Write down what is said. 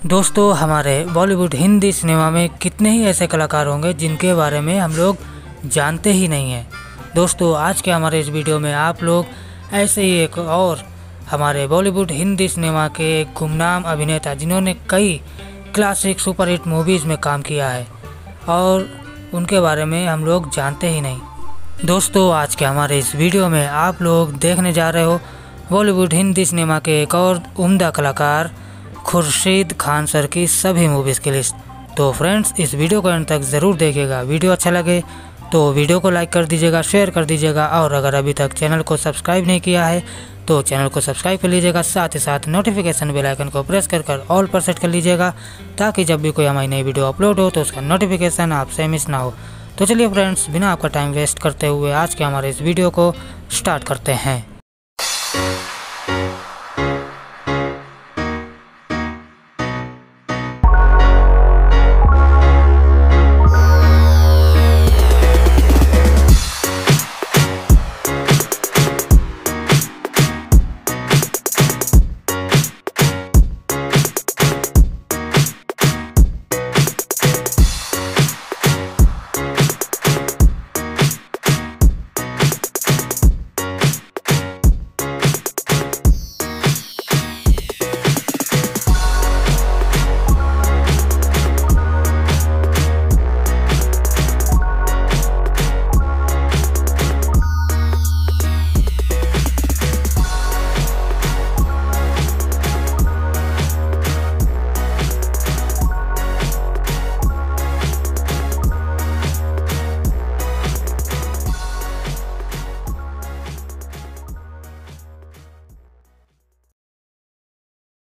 दोस्तों, हमारे बॉलीवुड हिंदी सिनेमा में कितने ही ऐसे कलाकार होंगे जिनके बारे में हम लोग जानते ही नहीं हैं। दोस्तों, आज के हमारे इस वीडियो में आप लोग ऐसे ही एक और हमारे बॉलीवुड हिंदी सिनेमा के एक गुमनाम अभिनेता जिन्होंने कई क्लासिक सुपरहिट मूवीज़ में काम किया है और उनके बारे में हम लोग जानते ही नहीं। दोस्तों, आज के हमारे इस वीडियो में आप लोग देखने जा रहे हो बॉलीवुड हिंदी सिनेमा के एक और उम्दा कलाकार खुर्शीद खान सर की सभी मूवीज़ की लिस्ट। तो फ्रेंड्स, इस वीडियो को अंत तक ज़रूर देखिएगा। वीडियो अच्छा लगे तो वीडियो को लाइक कर दीजिएगा, शेयर कर दीजिएगा और अगर अभी तक चैनल को सब्सक्राइब नहीं किया है तो चैनल को सब्सक्राइब कर लीजिएगा। साथ ही साथ नोटिफिकेशन बेल आइकन को प्रेस कर ऑल पर सेट कर लीजिएगा ताकि जब भी कोई हमारी नई वीडियो अपलोड हो तो उसका नोटिफिकेशन आपसे मिस ना हो। तो चलिए फ्रेंड्स, बिना आपका टाइम वेस्ट करते हुए आज के हमारे इस वीडियो को स्टार्ट करते हैं।